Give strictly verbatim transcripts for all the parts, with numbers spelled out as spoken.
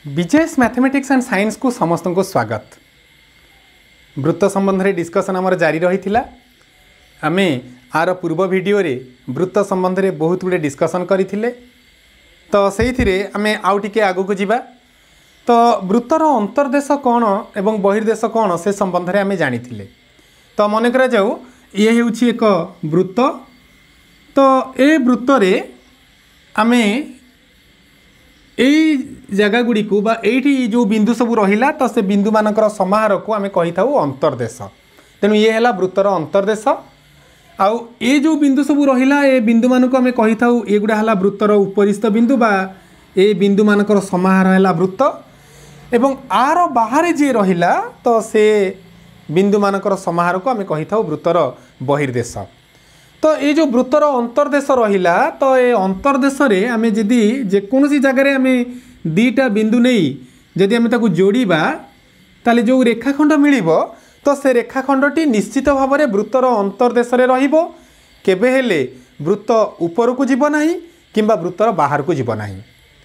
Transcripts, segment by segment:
BJS mathematics and science को समस्त को स्वागत। वृत्त संबंध में डिस्कसन आमर जारी रही आमे आर पूर्व वीडियो रे वृत्त संबंध में बहुत गुड़े डिस्कसन करते तो से आमे आउ टिके आगु को जीवा। तो वृत्तर अंतर्देश कौन एवं बहिर्देश कौन से संबंध में आमे जानी तो मन करा जाऊ ये हूँ एक वृत्त। तो ए वृत्त रे आमे यही जगह गुड़ी को बा एठी जो बिंदु सब रहिला तो से बिंदु मानकर समाहार को आमे कही थाउ अंतर्देश। तेणु ये है वृत्तर अंतर्देश। आउ ये जो बिंदु सब रहिला ए बिंदु मान को आमे कही थाउ ये गुड़ा है वृत्तर उपरिस्थ बिंदु बा ए बिंदु मानकर समाहार है वृत्त। एवं आर बाहर जे रहिला तो से बिंदु मानकर समाहार को आमे कही थाउ वृत्तर बहिर्देश। तो ये जो वृत्तर अंतर्देश रहिला तो ये अंतर्देश रे आमे जदि जेकोसी जगह आमे दीटा बिंदु नहीं जदि आमे ताकू जोड़ीबा ताले जो रेखाखंड मिलिबो तो से रेखाखंडटी निश्चित भाव में वृत्तर अंतर्देश रे रहिबो। केबे हेले वृत्त ऊपर को जीव नाही किंबा वृत्तर बाहर को जीव नाही।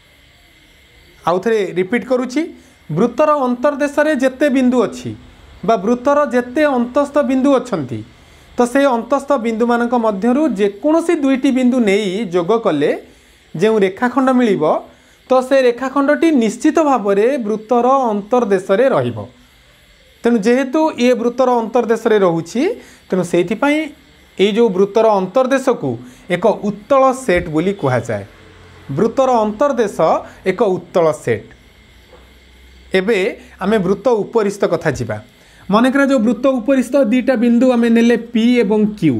आउ थरे रिपीट करूची, वृत्तर अंतर्देश रे जेते बिंदु अछि बा वृत्तर जेते अंतस्थ बिंदु अछंती तो से अंतस्थ बिंदु मानक मध्यरु जेकोसी दुईटी बिंदु नहीं जोग कले जो रेखाखंड मिलिबो तो से रेखाखंडटी निश्चित भाव में वृत्तर अंतर्देश रे रहिबो। तेणु जेहेतु ये वृत्तर अंतर्देश रे रहुछि तेणु सेति पई ए जो वृत्तर अंतर्देश को एक उत्तल सेट बोली कहा जाए। वृत्तर अंतर्देश एक उत्तल सेट। एबे आमे वृत्त उपरिस्थ कथा जिबा। मन करा जो वृत्त उपरिस्थ दीटा बिंदु आमे नेले पी एवं क्यू।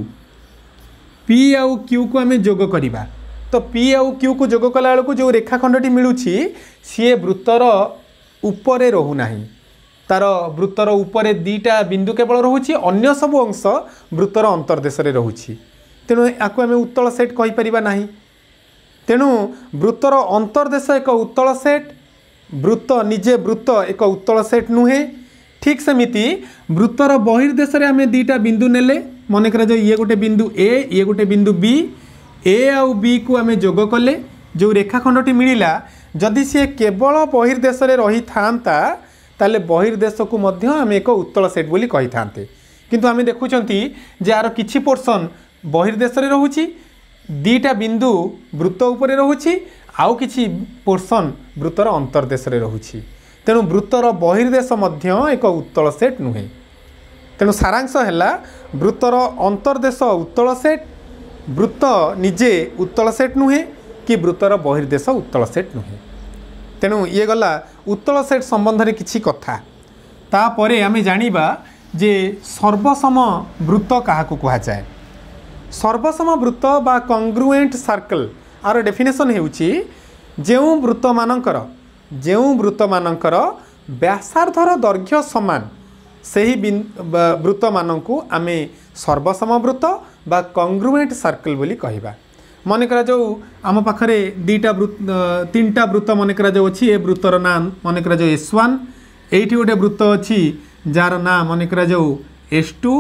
पी आउ क्यू को आमे जोग करिबा तो पी आउ क्यू को जोग कला बेलू जो रेखाखंडटी मिलूची सी वृत्तर उपरे रहू नाही। तार वृत्तर उपरे दीटा बिंदु केवल रोची अन्य सब अंश वृत्तर अंतर्देश रे रोची। तेणु याकू आमे उत्तल सेट कहि परिबा नाही। तेणु वृत्तर अंतर्देश एक उत्तल सेट, वृत्त निजे वृत्त एक उत्तल सेट नुहे। ठीक सेमिति वृत्तर बहिर्देश रे आमे दीटा बिंदु नेले मन करा जो ये गोटे बिंदु ए ये गोटे बिंदु बी ए आउ बी को आमे जोग कले जो रेखाखंडटी मिलिला जदि सी केवल बहिर्देश रे रही थांता ताले बहिर्देश को मध्य आमे एक उत्तल सेट बोली कहि थांते। किंतु आमे देखुचंती जे आर किछि पोर्शन बहिर्देश रे रहुची दीटा बिंदु वृत्त उपरे रहुची आउ किछि पोर्शन वृत्तर अंतर्देश रे रहुची। तेणु वृत्तर बहिर्देश मध्य एक उत्तल सेट नुहे। तेणु सारांश है वृत्तर अंतर्देश उत्तल सेट, वृत्त निजे उत्तल सेट नुहे कि वृत्तर बहिर्देश उत्तल सेट नुहे। तेणु ये गला उत्तल सेट संबंध में किछि कथा। तापरे आमे जानिबा जे सर्वसम वृत्त काहाकू कहा जाए। सर्वसम वृत्त बा कंग्रुएंट सर्कल आर डेफिनेशन हेउची जेउ वृत्त मानकर जो वृत्त मानकर व्यासार्धर दैर्घ्य समान सही वृत्त मानकू आमे सर्वसम वृत्त बा कंग्रुएंट सर्कल बोली कहिबा। मन करा जो आम पाखरे दीटा वृत्त तीनटा वृत्त मन करा जो अछि ए वृत्तर नाम मन करा जो एस वन, एठी गोटे वृत्त अछि जार नाम मन करा जो एस टू,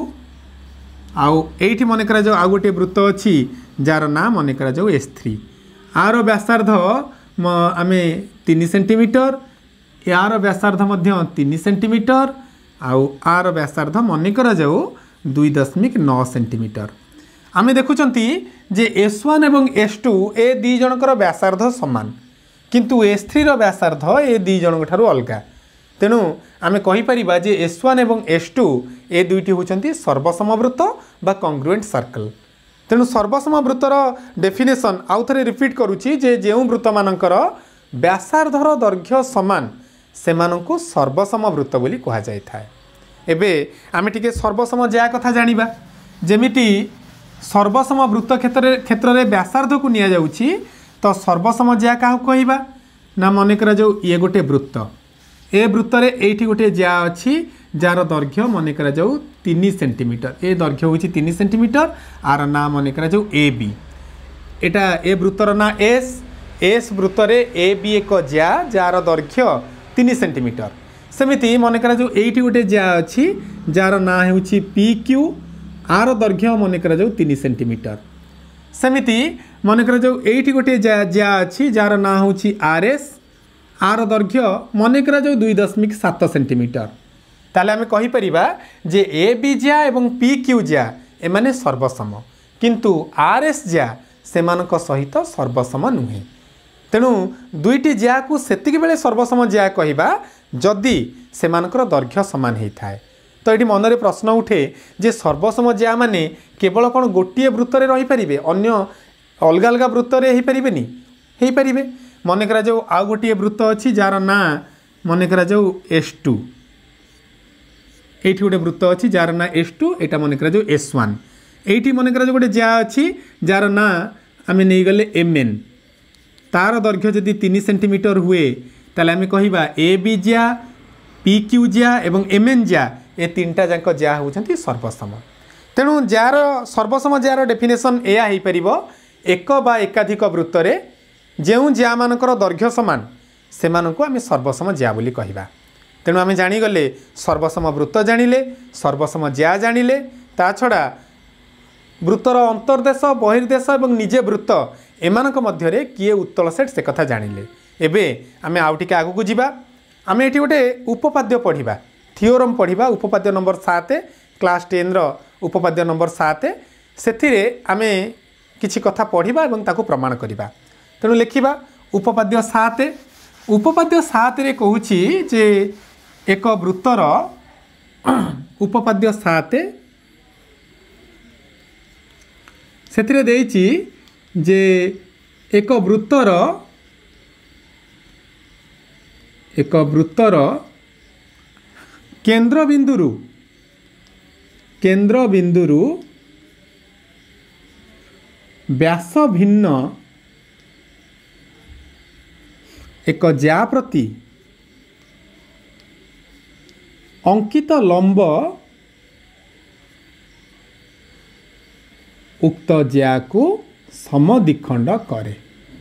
आउ एठी मन करा जो आउ गोटे वृत्त अछि जार नाम मन करा जो एस थ्री। आर व्यासार्ध आमे तीन सेंटीमीटर, यार व्यासार्ध मध्य तीन सेंटीमीटर, आउ आर व्यासार्ध मन करा जाऊ दुई दशमिक नौ सेंटीमीटर। आमे देखुचंती जे एस वन एवं एस टू ए दी जनकर व्यासार्ध समान किंतु एस थ्री रो व्यासार्ध ए दी जनक ठारू अलगा। तेणु आमे कहि परिबा जे एस वन एवं एस टू ए दुईटी होचंती सर्वसम वृत्त बा कंग्रुएंट सर्कल। तेणु सर्वसम वृत्तर डेफिनेशन आउ थरे रिपीट करूची जे जेउ वृत्त मानकर व्यासार्धर दैर्घ्य समान सेमानंकु सर्वसम वृत्त बोली कहा जाय थाए। एबे आमे टिके सर्वसम ज्या कथा जानिबा। जेमिति सर्वसम वृत्त क्षेत्र क्षेत्र रे व्यासार्ध को निया जाउची तो सर्वसम ज्या काहू कहिबा ना मन करा जो ये गोटे वृत्त ए वृत्त रे एठी गोटे ज्या अछि जार दैर्घ्य मन करा जाऊ तीन सेंटीमीटर। ए दैर्घ्य होची तीन सेंटीमीटर आर ना मन करा जाऊ ए बी। एटा ए वृत्तर ना एस एस वृत्त रे ए बी एक ज्या जार दैर्घ्य तीन सेंटीमीटर। सेमिति मन करा जो एठी गोटे ज्या अछि जार ना हेउची पी क्यू आर दैर्घ्य मन करा जाऊ तीन सेंटीमीटर। सेमिति मन करा जो एठी गोटे ज्या ज्या अछि जार ना होची आर एस आर दैर्घ्य मन करा जो दुई दशमिक सात सेंटीमीटर ताले आम कहीपर जे ए बी ज्या एवं पी क्यू ज्या एमाने सर्वसम किंतु आर एस ज्या सेमानक सहित सर्वसम नुहे। तेणु दुईटी ज्या को सेतिक बेले सर्वसम ज्या कहवा जदि सेमानकर दैर्घ्य समान होता है। तो ये मनरे प्रश्न उठे जे सर्वसम ज्या माने केवल कौन गोटे वृत्त में रहीपर अन्य अलग अलग वृत्त में हो पारे हो पारे मन करा जो आउ गोटे वृत्त अच्छी जार ना मन करा जो एस टू ये गोटे वृत्त अच्छी जार ना एस टू यहाँ मन करा जो एस वन ये मन करा जो गोटे ज्या अच्छी जार ना आम नहीं गले एम एन तार दैर्घ्य जदि तीन सेंटीमीटर हुए ताले आम कहिबा ए बी ज्या पी क्यू ज्या एवं एम एन ज्या ए तीनटा जाक ज्या होउछंती सर्वसम। तेणु जार सर्वसम जार डेफिनेशन एया हो पार एक बा एकाधिक वृत्त रे जो ज्या मानकर दैर्घ्य समान से आम सर्वसम ज्या बोली कहवा। तेणु आम जानीगले सर्वसम वृत्त जानिले सर्वसम ज्या जानिले ता छड़ा वृत्तर अंतर्देश बहिर्देश और निजे वृत्त एमानक मध्यरे किए उत्तल सेट से कथा जानिले। एबे आमे आउ टिके आगु को जिबा आमे एठी गोटे उपपाद्य पढ़िबा थियोरम पढ़िबा उपपाद्य नंबर सात क्लास टेन रो उपपाद्य नंबर सात सेथिरे आमे किछि कथा पढ़िबा एवं ताकू प्रमाण करिबा। तेणु लिखिबा उपपाद्य सात उपपाद्य सात रे कहूछि जे एक वृत्तर उपपाद्य सात सेथिरे देइछि जे एक वृत्तर एक वृत्तर केंद्र बिंदुरु केंद्र बिंदुरु व्यास भिन्न एक ज्या प्रति अंकित लंब उक्त ज्या को समद्विखंड करे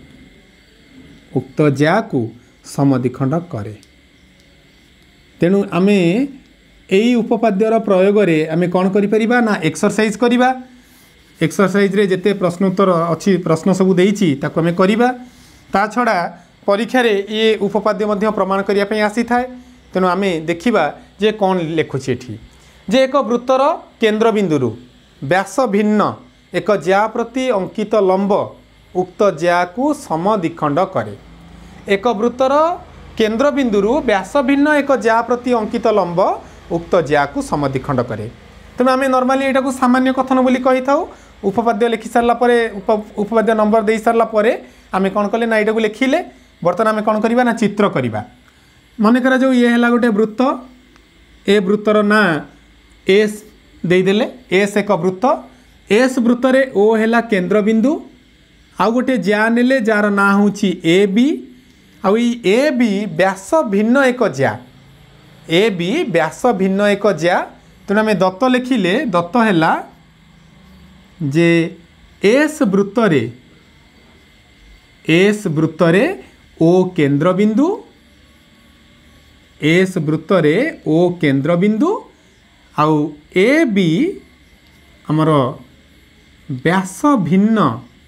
उक्त ज्या को समद्विखंड करे। तेणु आमे यही उपपाद्यर प्रयोग रे आमे कौन करि परिबा ना एक्सरसाइज करिबा। एक्सरसाइज रे जेते प्रश्नोत्तर अच्छी प्रश्न सबू देइछि ताको आमे करिबा। ता छड़ा परीक्षा रे ये उपपाद्य मध्य प्रमाण करिया पई आसी थाए। तेणु आमे देखिबा जे कौन लेखुछि एठी जे एक वृत्तर केंद्र बिंदुरु व्यास भिन्न एक ज्या प्रति अंकित लंब उक्त ज्या को समद्विखंड करे। एक वृत्तर केंद्र बिंदुरु व्यास भिन्न एक ज्या प्रति अंकित लंब उक्त ज्या को समद्विखंड करे। तेणु आम नर्माली यहाँ को सामान्य कथन बोली कही था। उपपाद्य लिखि सारा पर उप उपपाद्य नंबर दे सारा पर आम कौन कले ना यहाँ लिखिले बर्तमान आम कौन करवा ना चित्र करवा। मन करा जो ये है गोटे वृत्त ए वृत्तर ना एस देदेले एस एक वृत्त एस वृत्त रे ओ है केंद्र बिंदु आउ गोटे ज्या नेले जार ना हूँ ए बी आउ ए बी व्यास भिन्न एक ज्या ए बी व्यास भिन्न एक ज्या। तेणु आम दत्त लिखिले दत्त है जे एस वृत्त रे एस वृत्त रे ओ केंद्र बिंदु एस वृत्त रे ओ केंद्र बिंदु आउ ए बी आमर व्यास भिन्न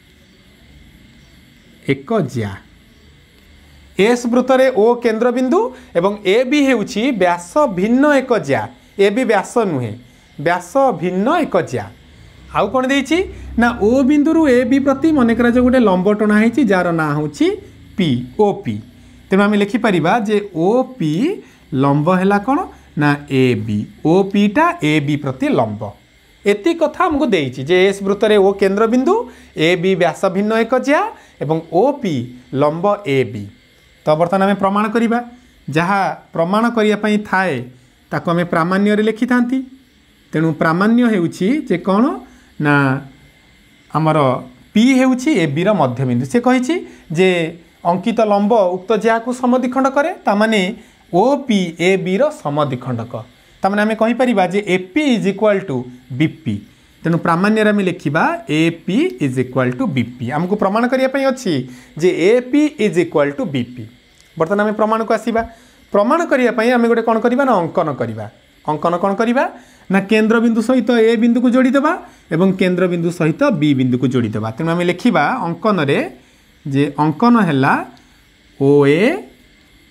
एक ज्या एस वृत्त रे ओ केंद्र बिंदु एवं ए बी हेउछि व्यास भिन्न एक ज्या ए बी व्यास नुहे व्यास भिन्न एक ज्या। आउ कौन देइछि ना ओ बिंदुरु ए बी प्रति मन करा जो गोटे लंब टणा हेछि जार ना होछि पी ओ पी। तेणु आम लिखिपर जे ओ पी लंब है कौन ना ए बी ओ पीटा ए बी प्रति लंब एति कथा हमको देइछि जे एस वृत्त रे ओ केंद्र बिंदु ए बी व्यास भिन्न एक ज्या एवं ओ पी लंब ए बी। तो बर्तमान आम प्रमाण करिबा जहाँ प्रमाण करिया पई थाए ताको आम प्रामाण्य रे लिखि थांती। तेणु प्रामाण्य हेउछि जे कौन ना आमर पी हेउछि ए बी रो मध्यबिंदु से कहिछि जे अंकित लंब उक्त ज्या को समद्विखंड करे तामाने ओ पी ए बी रो समद्विखंडक तामाने आम कहीपर जे A P is equal to B P. तेणु प्रामाण्य आम लिखा A P is equal to B P आमको प्रमाण करने अच्छी जे A P is equal to B P. बर्तमान आम प्रमाण को आसवा प्रमाण करने आम गोटे कौन करवा ना अंकन करवा अंकन कौन करवा ना केंद्र बिंदु सहित ए बिंदु को जोड़ीदेवा एवं केंद्र बिंदु सहित बी बिंदु को जोड़ीदेवा। तेणु आम लिखा अंकन रे जे अंकन है ओ ए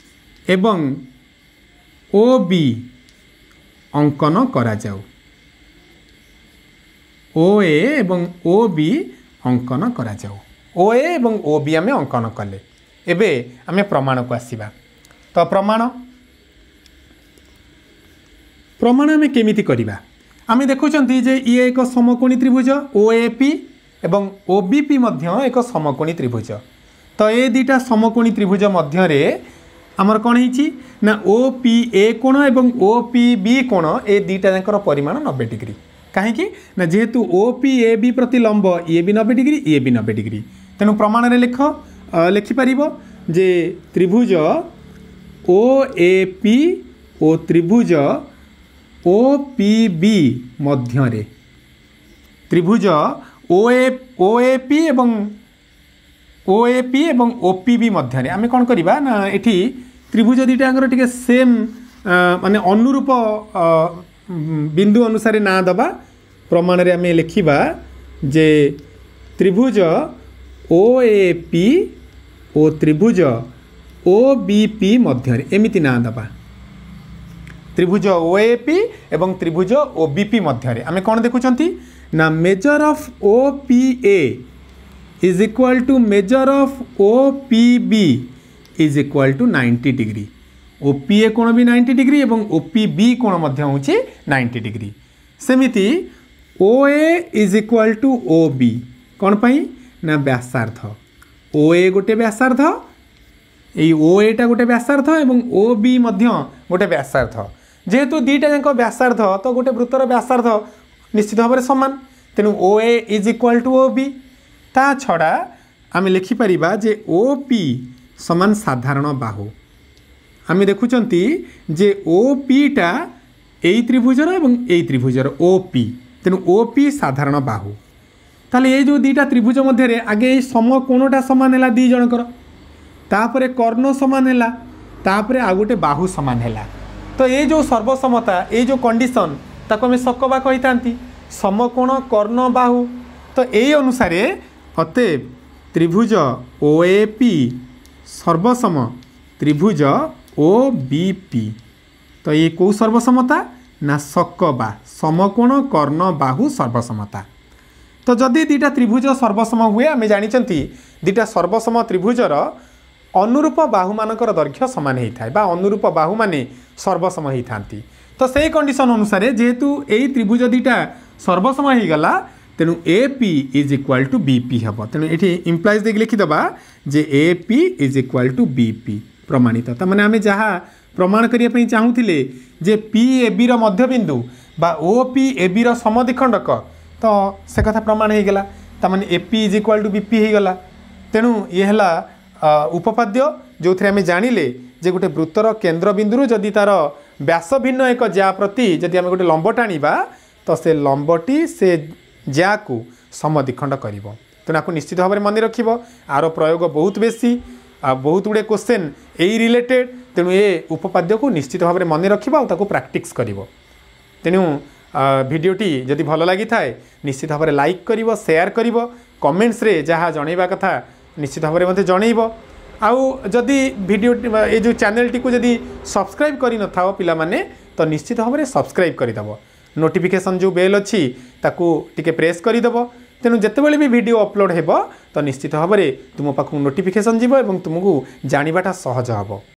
एवं ओ बी अंकन करा जाऊ ओ ए एवं ओ बी अंकन करा जाऊ ओ ए एवं ओ बी आम अंकन कले एबे आम प्रमाण को आसीबा तो प्रमाण प्रमाण आम केमिति करिबा आम देखुचंती जे ये एक समकोणी त्रिभुज ओ ए पी एवं ओ बी पी मध्य एक समकोणी त्रिभुज तो ये दुटा समकोणी त्रिभुज मध्य रे आमर कौन है ना ओ पी ए कोण एवं ओ पी बी कोण ए दुटा जाकर परिमाण नब्बे डिग्री कहीं ना जेहेतु ओ पी ए बी प्रति लंब ये भी नब्बे डिग्री ये भी नब्बे डिग्री तेणु प्रमाण में लिख लिखिपर जे त्रिभुज ओ ए पी ओ त्रिभुज ओ पी बी मध्य त्रिभुज ओ ए ओ ए पी एवं ओ ए पी एवं ओ पी बी मध्य आम कौन करवा ना एठी त्रिभुज दुईटांगर टिके सेम माने अनुरूप बिंदु अनुसार ना दबा प्रमाण रे आम लिखिबा जे त्रिभुज ओ ए पी ओ त्रिभुज ओ बी पी मध्य एमिति ना दबा त्रिभुज ओ ए पी एवं त्रिभुज ओ बी पी मध्य आम कौन देखुंती ना measure of O P A is equal to measure of O P B is equal to ninety degree O P A कोण भी नाइंटी डिग्री एवं ओ पी बी कोण मध्य होची नाइंटी डिग्री सेमिति O A is equal to O B कौन पाई ना व्यासार्ध ओ ए गोटे व्यासार्ध ये ओ एटा गोटे व्यासार्ध एवं ओ बी मध्य गोटे व्यासार्ध जेहेतु दीटा जाक व्यासार्ध तो गोटे वृत्तर व्यासार्ध निश्चित भाव में सामान तेणु O A is equal to O B ता छड़ा आम लिखिपर जे ओ पी समान साधारण बाहु आम देखुंती जे ओ पीटा यही त्रिभुजर एवं यही त्रिभुजर ओ पी तेणु ओ पी साधारण बाहु ताले ये जो दीटा त्रिभुज मध्य आगे समकोणटा सामान है दी जनकर तापरे कर्ण सामान है तापरे आ गोटे बाहु सामान है तो ये जो सर्वसमता ये जो कंडीशन ताको आम सकबा कही था समकोण कर्ण बाहु तो यही अनुसार अतएव त्रिभुज ओ ए पी सर्वसम त्रिभुज ओ बी पी तो ये कौ सर्वसमता ना सकबा समकोण कर्ण बाहु सर्वसमता तो जदि दीटा त्रिभुज सर्वसम हुए आम जानी दीटा सर्वसम त्रिभुजर अनुरूप बाहु मानकर दैर्घ्य सामान होता है अनुरूप बाहु माने सर्वसम होता तो से कंडीशन अनुसार जेहेतु यही त्रिभुज दीटा सर्वसम हो गला तेणु A P is equal to B P हम तेणु ये इम्प्लाइज देख लिखिदबा जे A P is equal to B P प्रमाणित तमाने आम जहाँ प्रमाण करने चाहूले जे पी ए बी मध्यबिंदु बा ओ पी ए बी समद्विखंडक तो से कथा प्रमाण हो गला तमाने A P is equal to B P हो गला तेणु ये है उपपाद्य जो थे आम जानिले जे गोटे वृत्तर केन्द्र बिंदु जदि तार व्यास भिन्न एक ज्या प्रति जदि आम गोटे लंब टाणीबा तो से लंबटी से ज्या को समद्विखंड कर तेना को निश्चित भाव में मन रख आर प्रयोग बहुत बेसी आ बहुत गुड़े क्वेश्चन यही रिलेटेड तेणु ये उपपाद्य को निश्चित भाव में मन रख प्राक्टिस कर तेणु भिडियोटी जदि भल लगी थाए निश्चित भाव में लाइक कर शेयर कर कमेंट्स रे जहाँ जनइबा कथा निश्चित भाव में मते जनइब आउ जदि भिडियो ये जो चैनल टी को जदि सब्सक्राइब करि न थाओ पिला माने तो निश्चित भाव में सब्सक्राइब करदेव नोटिफिकेशन जो बेल अच्छी ताकू टिके प्रेस करदेव तेणु जितेबाला भी वीडियो अपलोड हो तो निश्चित भाव में तुम पाखु नोटिफिकेशन जीव और तुमको जानिबाटा सहज हम।